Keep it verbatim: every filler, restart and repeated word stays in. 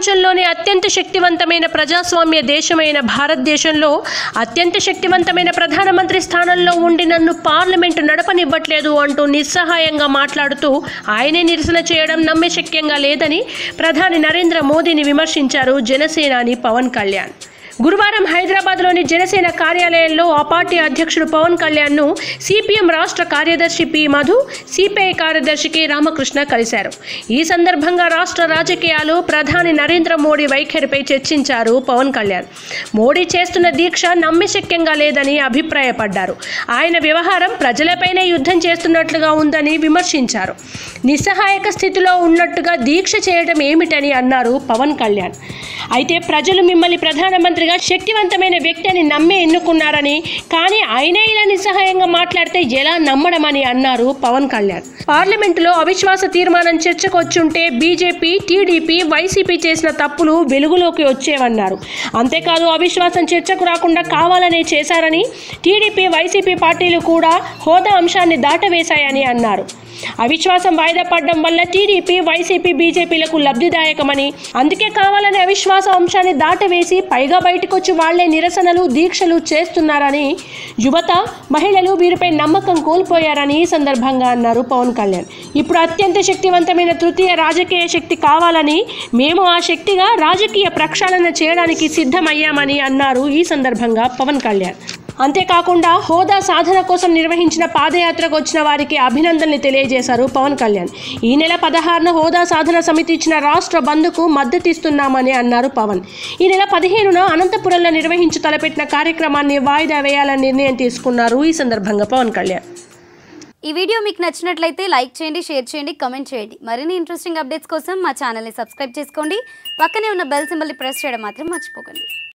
ప్రపంచంలోనే అత్యంత శక్తివంతమైన ప్రజాస్వామ్య దేశమైన భారతదేశంలో అత్యంత శక్తివంతమైన ప్రధానమంత్రి స్థానంలో ఉండి నన్ను పార్లమెంటు నడపనివ్వట్లేదు అంటూ నిస్సహాయంగా మాట్లాడుతూ ఆయనే నిరసన చేయడం నమ్మశక్యంగా లేదని ప్రధాని నరేంద్ర మోదీని విమర్శించారు జనసేనాని పవన్ కళ్యాణ్. గురువారం హైదరాబాద్లోని జనసేన కార్యాలయంలో ఆ పార్టీ అధ్యక్షుడు పవన్ కళ్యాణ్ను సిపిఎం రాష్ట్ర కార్యదర్శి పి మధు, సిపిఐ కార్యదర్శి కె రామకృష్ణ కలిశారు. ఈ సందర్భంగా రాష్ట్ర రాజకీయాలు, ప్రధాని నరేంద్ర మోడీ వైఖరిపై చర్చించారు పవన్ కళ్యాణ్. మోడీ చేస్తున్న దీక్ష నమ్మశక్యంగా లేదని అభిప్రాయపడ్డారు. ఆయన వ్యవహారం ప్రజలపైనే యుద్ధం చేస్తున్నట్లుగా ఉందని విమర్శించారు. నిస్సహాయక స్థితిలో ఉన్నట్టుగా దీక్ష చేయడం ఏమిటని అన్నారు పవన్ కళ్యాణ్. అయితే ప్రజలు మిమ్మల్ని ప్రధానమంత్రిగా శక్తివంతమైన వ్యక్తి అని నమ్మే ఎన్నుకున్నారని, కానీ ఆయనే ఇలా నిస్సహాయంగా మాట్లాడితే ఎలా నమ్మడమని అన్నారు పవన్ కళ్యాణ్. పార్లమెంటులో అవిశ్వాస తీర్మానం చర్చకు వచ్చుంటే బీజేపీ, టీడీపీ, వైసీపీ చేసిన తప్పులు వెలుగులోకి వచ్చేవన్నారు. అంతేకాదు అవిశ్వాసం చర్చకు రాకుండా కావాలనే చేశారని, టీడీపీ, వైసీపీ పార్టీలు కూడా హోదా అంశాన్ని దాటవేశాయని అన్నారు. అవిశ్వాసం వాయిదా పడడం వల్ల టీడీపీ, వైసీపీ, బీజేపీలకు లబ్ధిదాయకమని, అందుకే కావాలని అవిశ్వాస అంశాన్ని దాటవేసి పైగా బయటకొచ్చి వాళ్లే నిరసనలు, దీక్షలు చేస్తున్నారని, యువత, మహిళలు వీరిపై నమ్మకం కోల్పోయారని ఈ సందర్భంగా అన్నారు పవన్ కళ్యాణ్. ఇప్పుడు అత్యంత శక్తివంతమైన తృతీయ రాజకీయ శక్తి కావాలని, మేము ఆ శక్తిగా రాజకీయ ప్రక్షాళన చేయడానికి సిద్ధమయ్యామని అన్నారు ఈ సందర్భంగా పవన్ కళ్యాణ్. అంతేకాకుండా హోదా సాధన కోసం నిర్వహించిన పాదయాత్రకు వచ్చిన వారికి అభినందనలు తెలియజేశారు పవన్ కళ్యాణ్. ఈ నెల పదహారున హోదా సాధన సమితి ఇచ్చిన రాష్ట్ర బంద్కు మద్దతిస్తున్నామని అన్నారు పవన్. ఈ నెల పదిహేనున అనంతపురంలో నిర్వహించి తలపెట్టిన కార్యక్రమాన్ని వాయిదా వేయాలని నిర్ణయం తీసుకున్నారు ఈ సందర్భంగా పవన్ కళ్యాణ్. ఈ వీడియో మీకు నచ్చినట్లయితే లైక్ చేయండి, షేర్ చేయండి, కామెంట్ చేయండి. మరిన్ని ఇంట్రెస్టింగ్ అప్డేట్స్ కోసం మా ఛానల్ని సబ్స్క్రైబ్ చేసుకోండి. పక్కనే ఉన్న బెల్ సింబల్ని ప్రెస్ చేయడం మాత్రం మర్చిపోకండి.